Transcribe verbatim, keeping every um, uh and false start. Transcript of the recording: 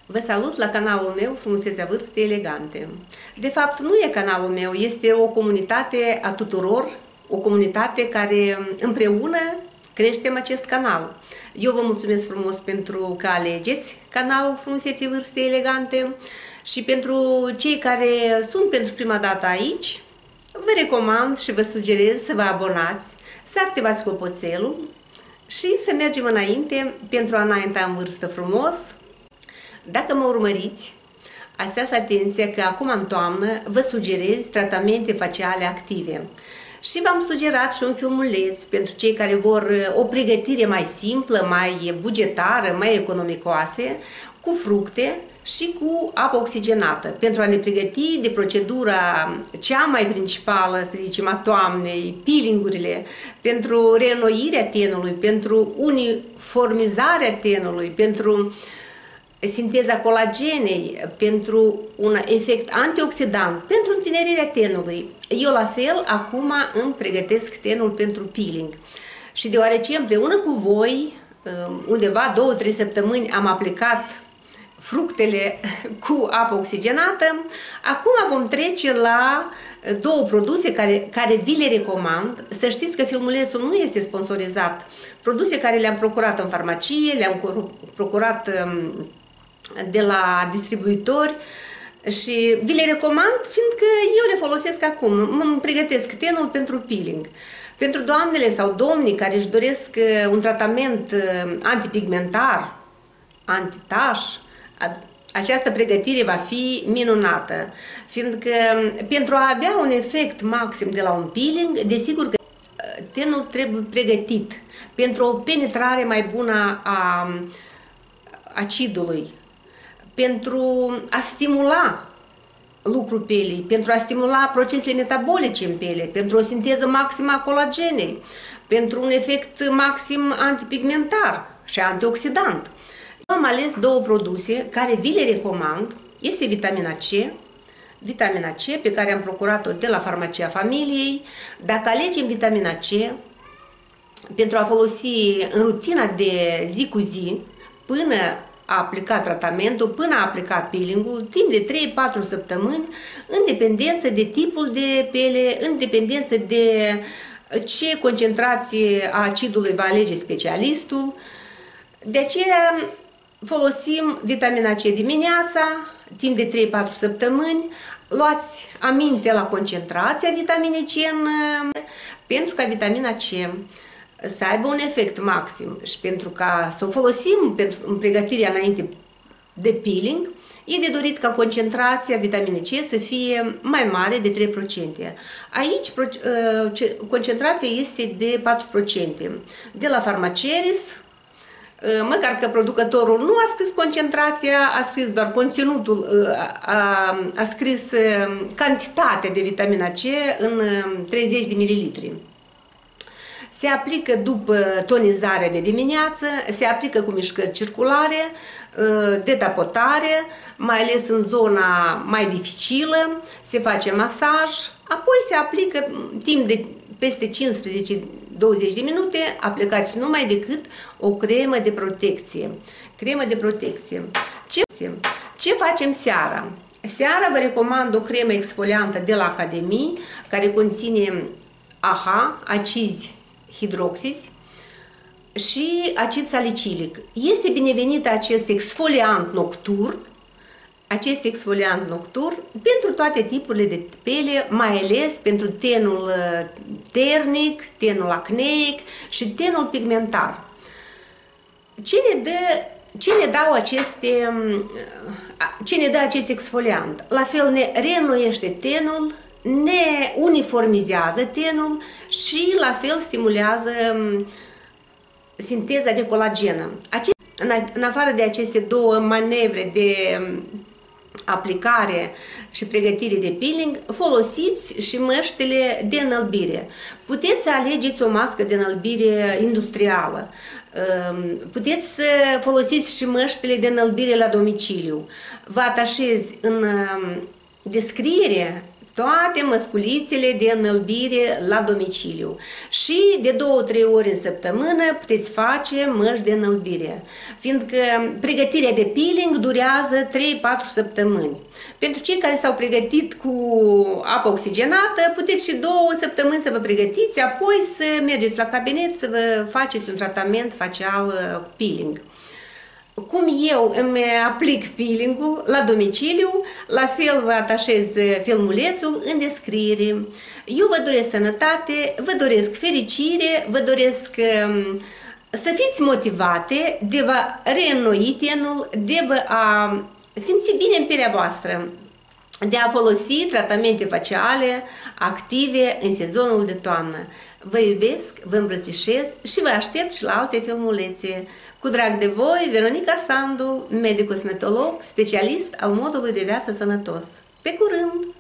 Vă salut la canalul meu Frumusețea Vârstei Elegante. De fapt, nu e canalul meu, este o comunitate a tuturor, o comunitate care împreună creștem acest canal. Eu vă mulțumesc frumos pentru că alegeți canalul Frumuseții Vârstei Elegante și pentru cei care sunt pentru prima dată aici, vă recomand și vă sugerez să vă abonați, să activați clopoțelul și să mergem înainte pentru a înainta în vârstă frumos. Dacă mă urmăriți, asteați atenția că acum în toamnă vă sugerez tratamente faciale active. Și v-am sugerat și un filmuleț pentru cei care vor o pregătire mai simplă, mai bugetară, mai economicoase, cu fructe și cu apă oxigenată, pentru a ne pregăti de procedura cea mai principală, să zicem, a toamnei, peelingurile, pentru reînnoirea tenului, pentru uniformizarea tenului, pentru sinteza colagenei, pentru un efect antioxidant, pentru întinerirea tenului. Eu la fel acum îmi pregătesc tenul pentru peeling. Și deoarece împreună cu voi, undeva două-trei săptămâni am aplicat fructele cu apă oxigenată, acum vom trece la două produse care, care vi le recomand. Să știți că filmulețul nu este sponsorizat. Produse care le-am procurat în farmacie, le-am procurat de la distribuitori și vi le recomand, fiindcă eu le folosesc acum. Îmi pregătesc tenul pentru peeling. Pentru doamnele sau domnii care își doresc un tratament antipigmentar, antitaș, această pregătire va fi minunată, fiindcă pentru a avea un efect maxim de la un peeling, desigur că tenul trebuie pregătit pentru o penetrare mai bună a acidului, pentru a stimula lucrul pielii, pentru a stimula procesele metabolice în piele, pentru o sinteză maximă a colagenei, pentru un efect maxim antipigmentar și antioxidant. Eu am ales două produse care vi le recomand. Este vitamina C, vitamina C pe care am procurat-o de la Farmacia Familiei. Dacă alegem vitamina C pentru a folosi în rutina de zi cu zi, până a aplica tratamentul, până a aplica peeling-ul, timp de trei-patru săptămâni, în dependență de tipul de piele, în dependență de ce concentrație a acidului va alege specialistul. De aceea folosim vitamina C dimineața, timp de trei-patru săptămâni, luați aminte la concentrația vitaminei C în, pentru ca vitamina C să aibă un efect maxim și pentru ca să o folosim pentru, în pregătirea înainte de peeling, e de dorit ca concentrația vitaminei C să fie mai mare de trei la sută. Aici concentrația este de patru la sută. De la Farmaceris, măcar că producătorul nu a scris concentrația, a scris doar conținutul, a, a scris cantitatea de vitamina C în treizeci de mililitri. Se aplică după tonizarea de dimineață, se aplică cu mișcări circulare, de tapotare, mai ales în zona mai dificilă, se face masaj, apoi se aplică timp de peste cincisprezece douăzeci de minute, aplicați numai decât o cremă de protecție. Cremă de protecție. Ce, ce facem seara? Seara vă recomand o cremă exfoliantă de la Academie, care conține A H, acizi hidroxizi și acid salicilic. Este binevenit acest exfoliant nocturn, acest exfoliant nocturn pentru toate tipurile de piele, mai ales pentru tenul ternic, tenul acneic și tenul pigmentar. Ce ne dă, ce ne dau aceste, ce ne dă acest exfoliant? La fel ne reînnoiește tenul, ne uniformizează tenul și la fel stimulează sinteza de colagenă. Acest, în afară de aceste două manevre de aplicare și pregătire de peeling, folosiți și măștile de înălbire. Puteți să alegeți o mască de înălbire industrială. Puteți să folosiți și măștile de înălbire la domiciliu. Vă atașezi în descriere toate măsculițele de înălbire la domiciliu și de două-trei ori în săptămână puteți face măști de înălbire, fiindcă pregătirea de peeling durează trei-patru săptămâni. Pentru cei care s-au pregătit cu apă oxigenată, puteți și două săptămâni să vă pregătiți, apoi să mergeți la cabinet să vă faceți un tratament facial peeling. Cum eu îmi aplic peeling-ul la domiciliu, la fel vă atașez filmulețul în descriere. Eu vă doresc sănătate, vă doresc fericire, vă doresc să fiți motivate de vă reînnoi tenul, de vă a simți bine în pielea voastră, de a folosi tratamente faciale active în sezonul de toamnă. Vă iubesc, vă îmbrățișez și vă aștept și la alte filmulețe. Cu drag de voi, Veronica Sandu, medic cosmetolog, specialist al modului de viață sănătos. Pe curând!